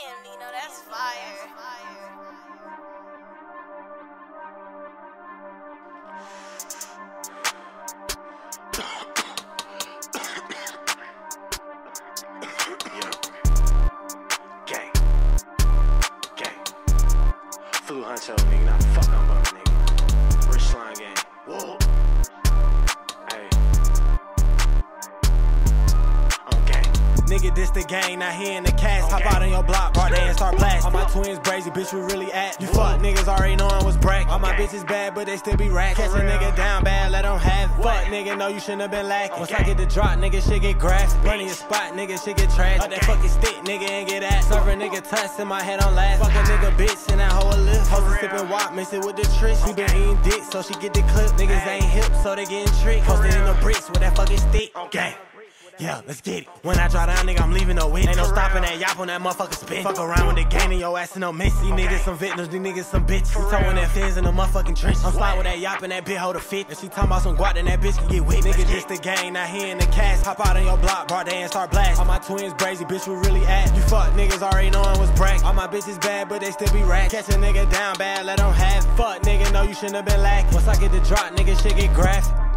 Damn, Nino, that's fire. fluhKunXhKos, nigga, not fuck I'm bumping, nigga. Rich slime gang. Whoa. Hey. Okay. Nigga, this the gang, not here in the cast. Hop out on your block, bro, they and start blasting. All my twins brazy, bitch, we really at. You fuck niggas already knowin' what's brack. All my bitches bad, but they still be rack. Catch a nigga down bad, let them have it. Fuck nigga, know you shouldn't have been lacking. Once I get the drop, nigga, shit get graphic. Running your spot, nigga, shit get trash. Up that fucking stick, nigga, ain't get at. Serve a nigga touch in my head on last. Fuck a nigga bitch and that hoe a lift. Hoes sippin' wop, mix it with the trick. She been eating dick, so she get the clip. Niggas ain't hip, so they getting tricked. Posted in the bricks with that fucking stick. Gang. Yeah, let's get it. When I draw down, nigga, I'm leaving no witness. Ain't no stopping that yop on that motherfucker spin. Fuck around with the gang and your ass in no miss. These niggas some victims, these niggas some bitches. We towing that fins in the motherfucking trench. I'm slide with that yop and that bitch hold a fit. And she talking about some guap, then that bitch can get wet. Nigga, this the gang, not here in the cast. Hop out on your block, bro, they and start blasting. All my twins brazy, bitch, we really at. You fuck niggas already knowin' what's brack. All my bitches bad, but they still be rack. Catch a nigga down bad, let them have it. Fuck nigga, know you shouldn't have been lacking. Once I get the drop, nigga, shit get graphic.